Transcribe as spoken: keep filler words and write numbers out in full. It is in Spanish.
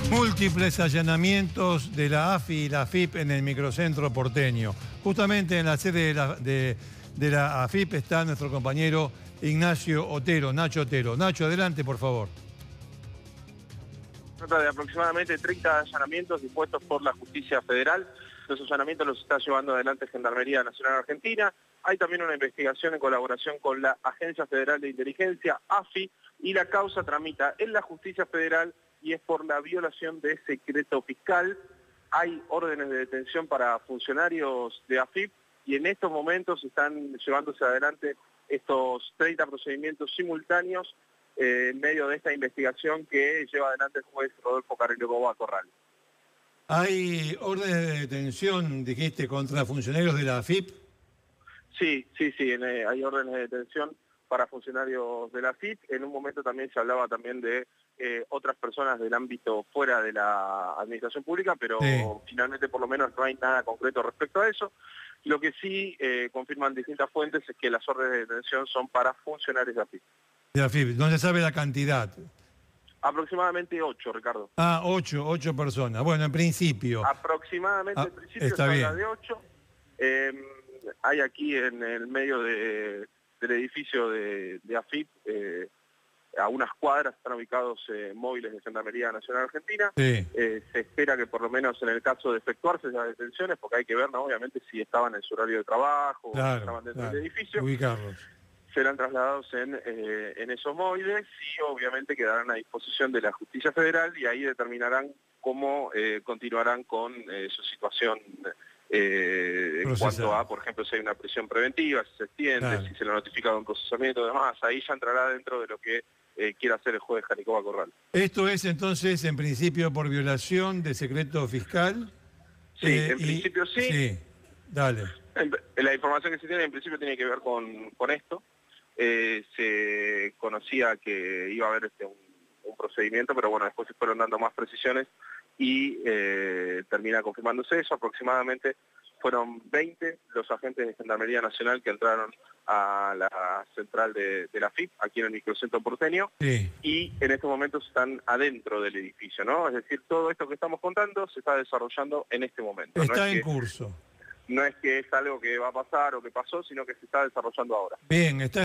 Múltiples allanamientos de la A F I y la A F I P en el microcentro porteño. Justamente en la sede de la, de, de la A F I P está nuestro compañero Ignacio Otero, Nacho Otero. Nacho, adelante, por favor. Se trata de aproximadamente treinta allanamientos dispuestos por la Justicia Federal. Los allanamientos los está llevando adelante Gendarmería Nacional Argentina. Hay también una investigación en colaboración con la Agencia Federal de Inteligencia, A F I, y la causa tramita en la Justicia Federal y es por la violación de secreto fiscal. Hay órdenes de detención para funcionarios de A F I P y en estos momentos están llevándose adelante estos treinta procedimientos simultáneos eh, en medio de esta investigación que lleva adelante el juez Rodolfo Carrillo Boba Corral. ¿Hay órdenes de detención, dijiste, contra funcionarios de la A F I P? Sí, sí, sí, en, eh, hay órdenes de detención para funcionarios de la A F I P. En un momento también se hablaba también de eh, otras personas del ámbito fuera de la administración pública, pero sí, finalmente por lo menos no hay nada concreto respecto a eso. Lo que sí eh, confirman distintas fuentes es que las órdenes de detención son para funcionarios de A F I P. De A F I P, no se sabe la cantidad. Aproximadamente ocho, Ricardo. Ah, ocho, ocho personas. Bueno, en principio. Aproximadamente, ah, en principio está se bien. habla de ocho. Eh, hay aquí en el medio de, del edificio de, de A F I P, eh, a unas cuadras están ubicados eh, móviles de Gendarmería Nacional Argentina. Sí. Eh, se espera que por lo menos en el caso de efectuarse esas detenciones, porque hay que ver, ¿no?, obviamente, si estaban en su horario de trabajo, claro, o si estaban dentro claro, del edificio. Ubicarlos. Serán trasladados en, eh, en esos móviles y obviamente quedarán a disposición de la Justicia Federal y ahí determinarán cómo eh, continuarán con eh, su situación eh, en cuanto a, por ejemplo, si hay una prisión preventiva, si se extiende, claro, si se le notifica un procesamiento y demás. Ahí ya entrará dentro de lo que eh, quiera hacer el juez Janicoba Corral. ¿Esto es entonces en principio por violación de secreto fiscal? Sí, eh, en y, principio sí. Sí, dale. En, la información que se tiene en principio tiene que ver con, con esto. Eh, se conocía que iba a haber este, un, un procedimiento, pero bueno, después se fueron dando más precisiones y eh, termina confirmándose eso. Aproximadamente fueron veinte los agentes de Gendarmería Nacional que entraron a la central de, de la A F I P, aquí en el microcentro porteño, sí, y en estos momentos están adentro del edificio, ¿no? Es decir, todo esto que estamos contando se está desarrollando en este momento. Está no es en que, curso. No es que es algo que va a pasar o que pasó, sino que se está desarrollando ahora. Bien, está